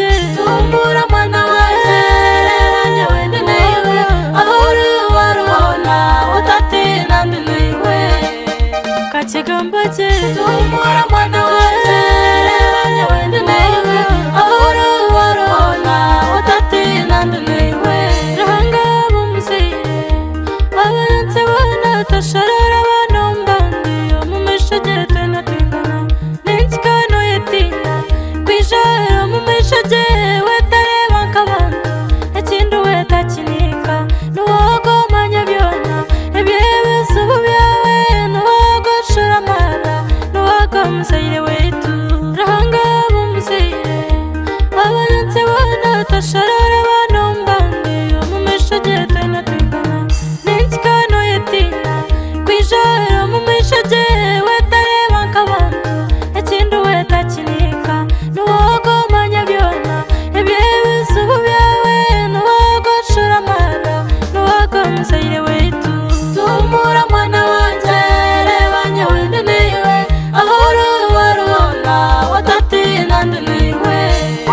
Tumbura mwana wanje ranya wende niwe ahuru warona otatina niwe kachigambaje Tumbura mwana wanje ranya wende niwe ahuru warona otatina niwe Rahanga bumusire abanze bana tasharara banombandi mumeshagete natingana nenskano yetina kwijara mumeshage wetareba kabanda ekindu wetakinika nuwagomanya byona ebyebisubu byawe nuwagoshoramara nuwagomusire wetu Rahanga bumusire abanze bana tasharara banombandi mumeshagete natingana nenskano yetina kwijara mumeshage wetareba kabanda ekindu wetakinika nuwagomanya byona ebyebisubu byawe nuwagoshoramara nuwagomusire wetu Tumbura mwana wanje ranya wende niwe ahuru warona otatina niwe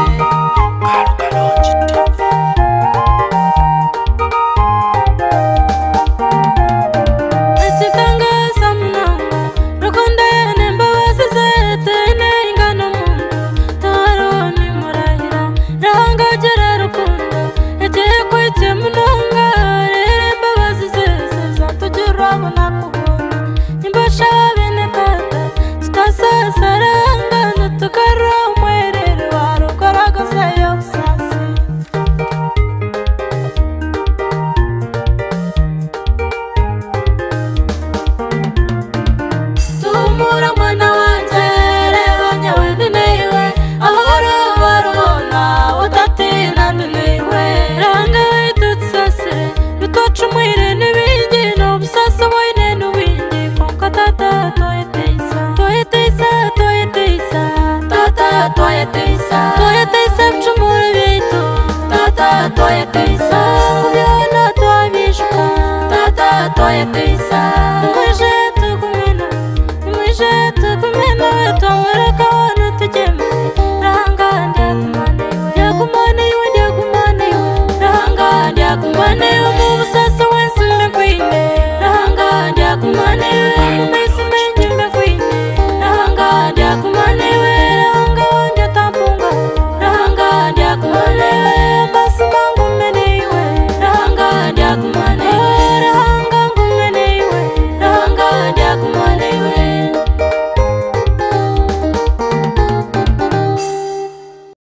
Ekitangaza munonga rukundo n'embabazi zetene ingano muntu taroni murahira rangagera rukundo egiye kwite munonga rero embabazi zeze zatugira bunakubona imbasha bene tata tutasasaranga nutukara umwerere warugaragaza yobusasi Tumbura mwana wanje ranya wende niwe ahuru warona otatina niwe Rahanga tutsasire nutocumwire n'ibindi n'obusasa bwine n'ubindi konka tata toyeteisa Tata toyeteisa bicumuro bitu Tata toyeteisa kubyona twabishuka Tata toyeteisa